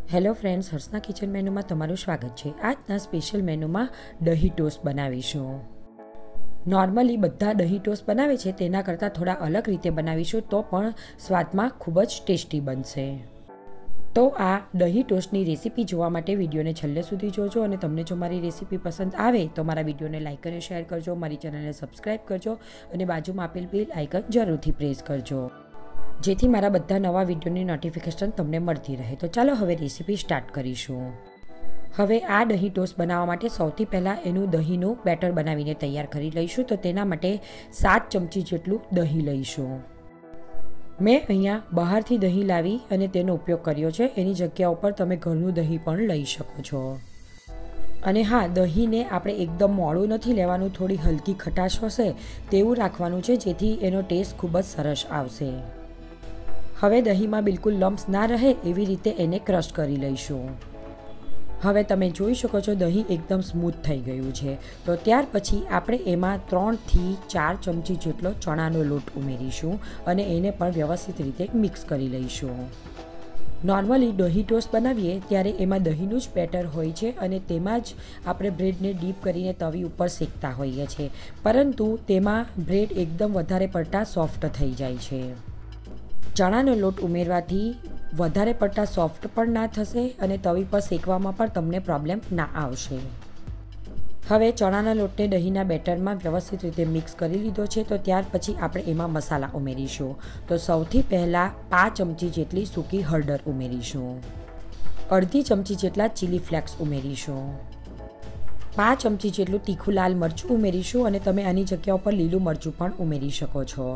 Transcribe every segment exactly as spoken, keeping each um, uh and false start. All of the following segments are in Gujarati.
હેલો ફ્રેન્ડ્સ, હર્ષના કિચન મેનુમાં તમારું સ્વાગત છે। આજના સ્પેશિયલ મેનુમાં દહીં ટોસ્ટ બનાવીશું। નોર્મલી બધા દહીં ટોસ્ટ બનાવે છે તેના કરતાં થોડા અલગ રીતે બનાવીશું તો પણ સ્વાદમાં ખૂબ જ ટેસ્ટી બનશે। તો આ દહીં ટોસ્ટની રેસીપી જોવા માટે વિડીયોને છેલ્લે સુધી જોજો અને તમને જો મારી રેસીપી પસંદ આવે તો મારા વિડીયોને લાઇક અને શેર કરજો, મારી ચેનલને સબસ્ક્રાઈબ કરજો અને બાજુમાં આપેલ બેલ આઇકન જરૂરથી પ્રેસ કરજો, જેથી મારા બધા નવા વિડીયોની નોટિફિકેશન તમને મળતી રહે। તો ચાલો હવે રેસીપી સ્ટાર્ટ કરીશું। હવે આ દહીં ટોસ્ટ બનાવવા માટે સૌથી પહેલાં એનું દહીંનું બેટર બનાવીને તૈયાર કરી લઈશું। તો તેના માટે સાત ચમચી જેટલું દહીં લઈશું। મેં અહીંયા બહારથી દહીં લાવી અને તેનો ઉપયોગ કર્યો છે, એની જગ્યા ઉપર તમે ઘરનું દહીં પણ લઈ શકો છો। અને હા, દહીંને આપણે એકદમ મોડું નથી લેવાનું, થોડી હલકી ખટાશ હશે તેવું રાખવાનું છે, જેથી એનો ટેસ્ટ ખૂબ જ સરસ આવશે। હવે દહીંમાં બિલકુલ લમ્સ ના રહે એવી રીતે એને ક્રશ કરી લઈશું। હવે તમે જોઈ શકો છો દહીં એકદમ સ્મૂથ થઈ ગયું છે। તો ત્યાર પછી આપણે એમાં ત્રણથી ચાર ચમચી જેટલો ચણાનો લોટ ઉમેરીશું અને એને પણ વ્યવસ્થિત રીતે મિક્સ કરી લઈશું। નોર્મલી દહીં ટોસ્ટ બનાવીએ ત્યારે એમાં દહીંનું જ બેટર હોય છે અને તેમાં જ આપણે બ્રેડને ડીપ કરીને તવી ઉપર શેકતા હોઈએ છીએ, પરંતુ તેમાં બ્રેડ એકદમ વધારે પડતા સોફ્ટ થઈ જાય છે। ચણાનો લોટ ઉમેરવાથી વધારે પડતા સોફ્ટ પણ ના થશે અને તવી પર શેકવામાં પણ તમને પ્રોબ્લેમ ના આવશે। હવે ચણાના લોટને દહીંના બેટરમાં વ્યવસ્થિત રીતે મિક્સ કરી લીધો છે। તો ત્યાર પછી આપણે એમાં મસાલા ઉમેરીશું। તો સૌથી પહેલાં પાંચ ચમચી જેટલી સૂકી હળદર ઉમેરીશું, અડધી ચમચી જેટલા ચીલી ફ્લેક્સ ઉમેરીશું, પાંચ ચમચી જેટલું તીખું લાલ મરચું ઉમેરીશું અને તમે આની જગ્યા ઉપર લીલું મરચું પણ ઉમેરી શકો છો।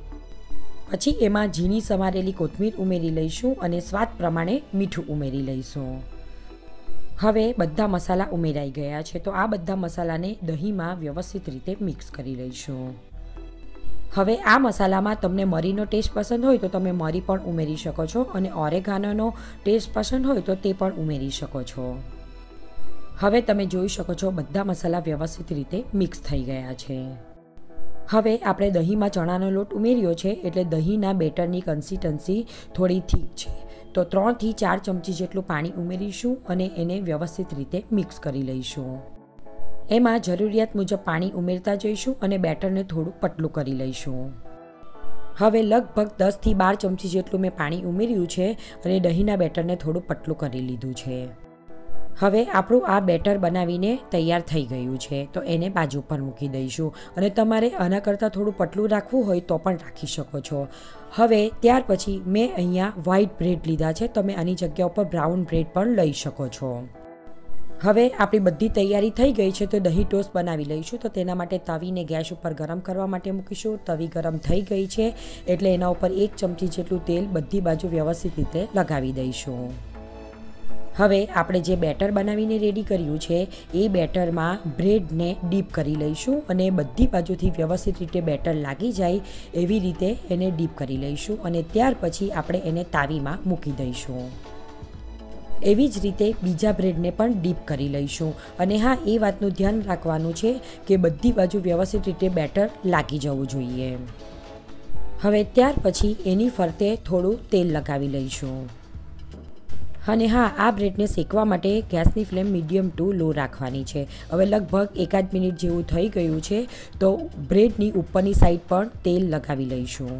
પછી એમાં ઝીણી સમારેલી કોથમીર ઉમેરી લઈશું અને સ્વાદ પ્રમાણે મીઠું ઉમેરી લઈશું। હવે બધા મસાલા ઉમેરાઈ ગયા છે, તો આ બધા મસાલાને દહીંમાં વ્યવસ્થિત રીતે મિક્સ કરી લઈશું। હવે આ મસાલામાં તમને મરીનો ટેસ્ટ પસંદ હોય તો તમે મરી પણ ઉમેરી શકો છો અને ઓરેગાનોનો ટેસ્ટ પસંદ હોય તો તે પણ ઉમેરી શકો છો। હવે તમે જોઈ શકો છો બધા મસાલા વ્યવસ્થિત રીતે મિક્સ થઈ ગયા છે। હવે આપણે દહીંમાં ચણાનો લોટ ઉમેર્યો છે એટલે દહીંના બેટરની કન્સિસ્ટન્સી થોડી થીક છે, તો ત્રણથી ચાર ચમચી જેટલું પાણી ઉમેરીશું અને એને વ્યવસ્થિત રીતે મિક્સ કરી લઈશું। એમાં જરૂરિયાત મુજબ પાણી ઉમેરતા જઈશું અને બેટરને થોડું પતલું કરી લઈશું। હવે લગભગ દસથી બાર ચમચી જેટલું મેં પાણી ઉમેર્યું છે અને દહીંના બેટરને થોડું પતલું કરી લીધું છે। હવે આપણું આ બેટર બનાવીને તૈયાર થઈ ગયું છે, તો એને બાજુ પર મૂકી દઈશું અને તમારે આના કરતાં થોડું પતલું રાખવું હોય તો પણ રાખી શકો છો। હવે ત્યાર પછી મેં અહીંયા વ્હાઈટ બ્રેડ લીધા છે, તમે આની જગ્યા ઉપર બ્રાઉન બ્રેડ પણ લઈ શકો છો। હવે આપણી બધી તૈયારી થઈ ગઈ છે, તો દહીં ટોસ્ટ બનાવી લઈશું। તો તેના માટે તવીને ગેસ ઉપર ગરમ કરવા માટે મૂકીશું। તવી ગરમ થઈ ગઈ છે એટલે એના ઉપર એક ચમચી જેટલું તેલ બધી બાજુ વ્યવસ્થિત રીતે લગાવી દઈશું। હવે આપણે જે બેટર બનાવીને રેડી કર્યું છે એ બેટરમાં બ્રેડને ડીપ કરી લઈશું અને બધી બાજુથી વ્યવસ્થિત રીતે બેટર લાગી જાય એવી રીતે એને ડીપ કરી લઈશું અને ત્યાર પછી આપણે એને તાવીમાં મૂકી દઈશું। એવી જ રીતે બીજા બ્રેડને પણ ડીપ કરી લઈશું અને હા, એ વાતનું ધ્યાન રાખવાનું છે કે બધી બાજુ વ્યવસ્થિત રીતે બેટર લાગી જવું જોઈએ। હવે ત્યાર પછી એની ફરતે થોડું તેલ લગાવી લઈશું અને હા, આ બ્રેડને શેકવા માટે ગેસની ફ્લેમ મીડિયમ ટુ લો રાખવાની છે। હવે લગભગ એકાદ મિનિટ જેવું થઈ ગયું છે, તો બ્રેડની ઉપરની સાઈડ પણ તેલ લગાવી લઈશું।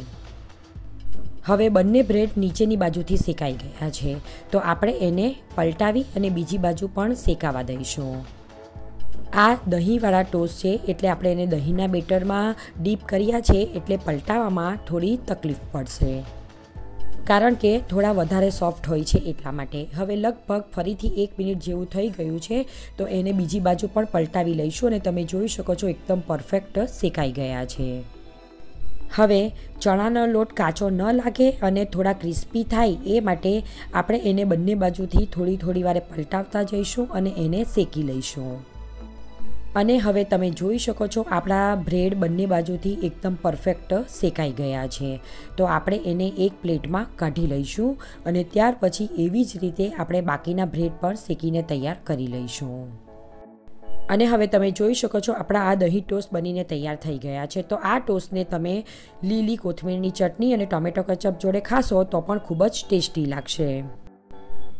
હવે બંને બ્રેડ નીચેની બાજુથી શેકાઈ ગયા છે, તો આપણે એને પલટાવી અને બીજી બાજુ પણ શેકાવા દઈશું। આ દહીંવાળા ટોસ્ટ છે એટલે આપણે એને દહીંના બેટરમાં ડીપ કર્યા છે એટલે પલટાવવામાં થોડી તકલીફ પડશે, કારણ કે થોડા વધારે સોફ્ટ હોય છે એટલા માટે। હવે લગભગ ફરીથી એક મિનિટ જેવું થઈ ગયું છે, તો એને બીજી બાજુ પણ પલટાવી લઈશું અને તમે જોઈ શકો છો એકદમ પરફેક્ટ શેકાઈ ગયા છે। હવે ચણાનો લોટ કાચો ન લાગે અને થોડા ક્રિસ્પી થાય એ માટે આપણે એને બંને બાજુથી થોડી થોડી વારે પલટાવતા જઈશું અને એને શેકી લઈશું। અને હવે તમે જોઈ શકો છો આપણા બ્રેડ બંને બાજુથી એકદમ પરફેક્ટ શેકાઈ ગયા છે, તો આપણે એને એક પ્લેટમાં કાઢી લઈશું અને ત્યાર પછી એવી જ રીતે આપણે બાકીના બ્રેડ પણ શેકીને તૈયાર કરી લઈશું। અને હવે તમે જોઈ શકો છો આપણા આ દહીં ટોસ્ટ બનીને તૈયાર થઈ ગયા છે। તો આ ટોસ્ટને તમે લીલી કોથમીરની ચટણી અને ટોમેટો કેચઅપ જોડે ખાશો તો પણ ખૂબ જ ટેસ્ટી લાગશે।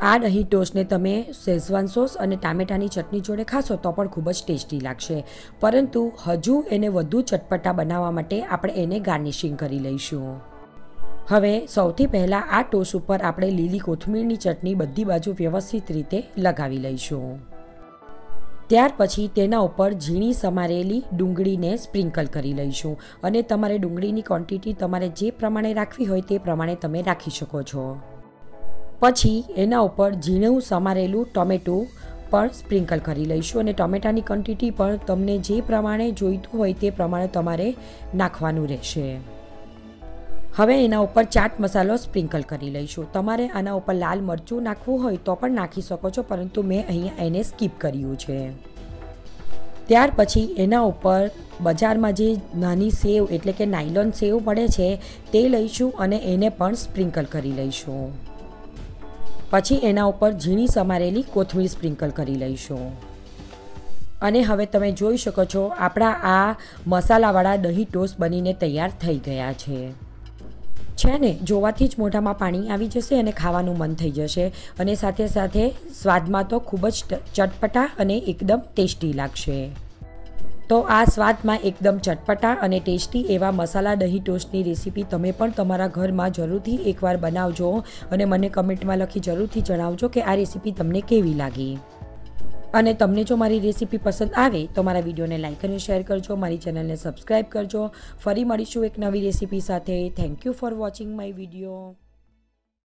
આ દહીં ટોસ્ટને તમે શેઝવાન સોસ અને ટામેટાની ચટણી જોડે ખાશો તો પણ ખૂબ જ ટેસ્ટી લાગશે, પરંતુ હજુ એને વધુ ચટપટા બનાવવા માટે આપણે એને ગાર્નિશિંગ કરી લઈશું. હવે સૌથી પહેલાં આ ટોસ્ટ ઉપર આપણે લીલી કોથમીરની ચટણી બધી બાજુ વ્યવસ્થિત રીતે લગાવી લઈશું. ત્યાર પછી તેના ઉપર ઝીણી સમારેલી ડુંગળીને સ્પ્રિંકલ કરી લઈશું અને તમારે ડુંગળીની ક્વોન્ટિટી તમારે જે પ્રમાણે રાખવી હોય તે પ્રમાણે તમે રાખી શકો છો. પછી એના ઉપર ઝીણું સમારેલું ટોમેટું પણ સ્પ્રિંકલ કરી લઈશું અને ટોમેટાની ક્વોન્ટિટી પણ તમને જે પ્રમાણે જોઈતું હોય તે પ્રમાણે તમારે નાખવાનું રહેશે. હવે એના ઉપર ચાટ મસાલો સ્પ્રિંકલ કરી લઈશું. તમારે આના ઉપર લાલ મરચું નાખવું હોય તો પણ નાખી શકો છો, પરંતુ મેં અહીંયા એને સ્કીપ કર્યું છે. ત્યાર પછી એના ઉપર બજારમાં જે નાની સેવ એટલે કે નાયલોન સેવ મળે છે તે લઈશું અને એને પણ સ્પ્રિંકલ કરી લઈશું. પછી એના ઉપર ઝીણી સમારેલી કોથમીર સ્પ્રિંકલ કરી લઈશું. અને હવે તમે જોઈ શકો છો આપણા આ મસાલાવાળા દહીં ટોસ્ટ બનીને તૈયાર થઈ ગયા છે. છે ને, જોવાથી જ મોઢામાં પાણી આવી જશે અને ખાવાનું મન થઈ જશે અને સાથે સાથે સ્વાદમાં તો ખૂબ જ ચટપટા અને એકદમ ટેસ્ટી લાગશે. તો આ સ્વાદમાં એકદમ ચટપટા અને ટેસ્ટી એવા મસાલા દહીં ટોસ્ટની રેસીપી તમે પણ તમારા ઘરમાં જરૂરથી એકવાર બનાવજો અને મને કમેન્ટમાં લખી જરૂરથી જણાવજો કે આ રેસીપી તમને કેવી લાગી. અને તમને જો મારી રેસીપી પસંદ આવે તો મારા વિડીયોને લાઇક અને શેર કરજો, મારી ચેનલને સબસ્ક્રાઈબ કરજો. ફરી મળીશું એક નવી રેસીપી સાથે. Thank you for watching my video.